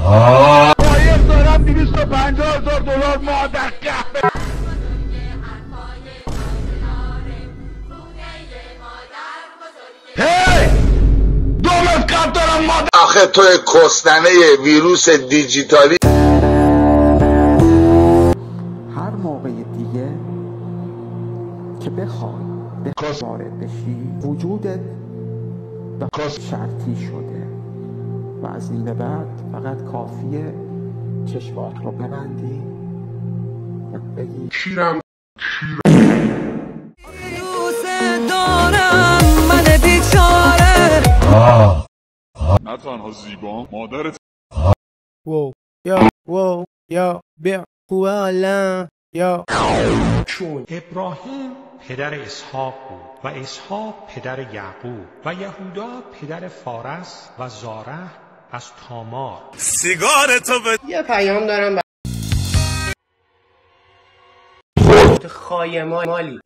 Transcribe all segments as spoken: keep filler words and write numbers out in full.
مایه دارم دویست و پنجاه هزار دلار مادر قهوه. هی دومت کار دارم مادر. آخه توی کسننه ویروس دیجیتالی. هر موقع دیگه که بخوای وارد بشی وجودت به شرطی شده و از این به بعد فقط کافیه چشمات رو ببندی و بگی شیرم دوست دارم من بیچاره. نه تنها زیبا مادرت. واو یا واو یا بیا خوالا یا. چون ابراهیم پدر اسحاق بود و اسحاق پدر یعقوب و یهودا پدر فارس و زاره از تامار. سیگارتو به یه پیام دارم ب... خای مالی.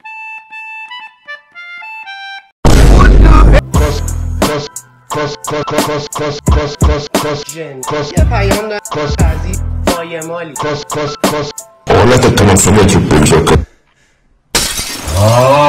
یه پیام دارم عزیز خای مالی. حالت تمام شده که